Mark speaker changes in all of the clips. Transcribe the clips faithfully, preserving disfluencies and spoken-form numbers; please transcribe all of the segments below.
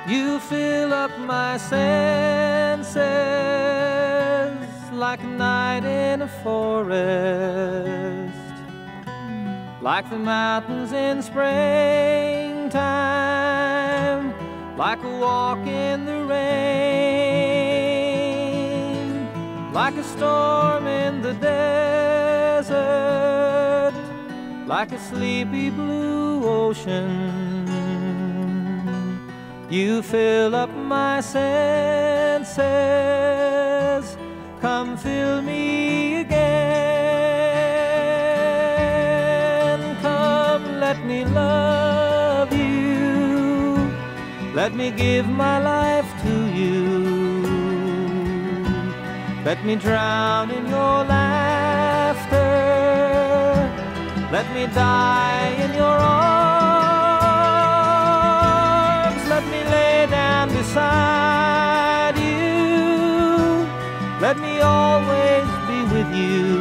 Speaker 1: You fill up my senses like a night in a forest, like the mountains in springtime, like a walk in the rain, like a storm in the desert, like a sleepy blue ocean. You fill up my senses, come fill me again. Come, let me love you, let me give my life to you. Let me drown in your laughter, let me die in your arms. Let me lay down beside you, let me always be with you.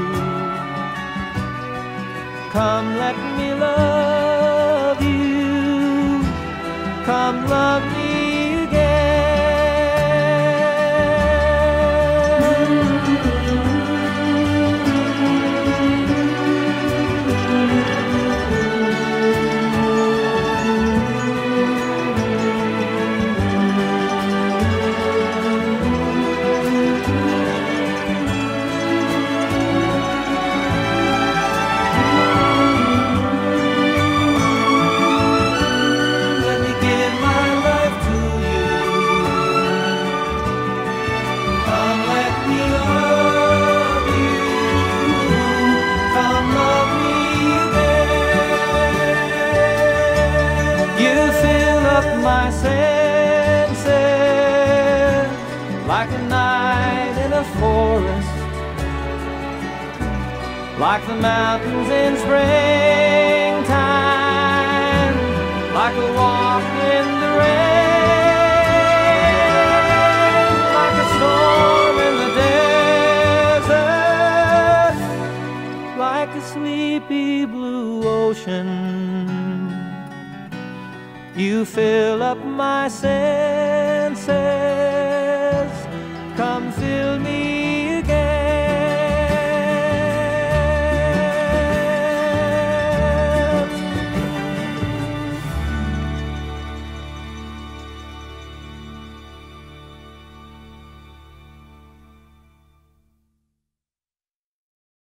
Speaker 1: Come, let me love you, come love me again. My senses like a night in a forest, like the mountains in springtime, like a walk in the rain, like a storm in the desert, like a sleepy blue ocean. You fill up my senses, come fill me